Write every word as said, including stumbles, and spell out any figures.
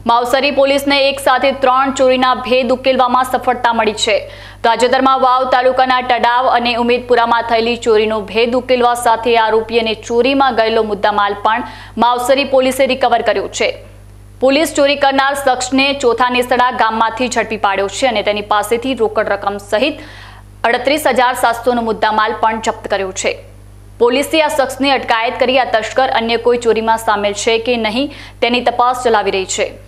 માવસરી પોલીસને એક સાથે ત્રણ ચોરીના ભેદ ઉકેલવામાં સફળતા મળી છે। તાજેતરમાં વાવ તાલુકાના ટડાવ અને ઉમેદપુરામાં થયેલી ચોરીનો ભેદ ઉકેલવા સાથે આરોપી અને ચોરીમાં ગયેલો મુદ્દામાલ પણ માવસરી પોલીસે રિકવર કર્યો છે। પોલીસ ચોરી કરનાર શખ્સને ચોથા નેસડા ગામમાંથી ઝડપી પાડ્યો છે અને તેની પાસેથી રોકડ રકમ સહિત અડત્રીસ હજાર સાતસોનો મુદ્દામાલ પણ જપ્ત કર્યો છે। પોલીસે આ શખ્સની અટકાયત કરી આ તસ્કર અન્ય કોઈ ચોરીમાં સામેલ છે કે નહીં તેની તપાસ ચલાવી રહી છે।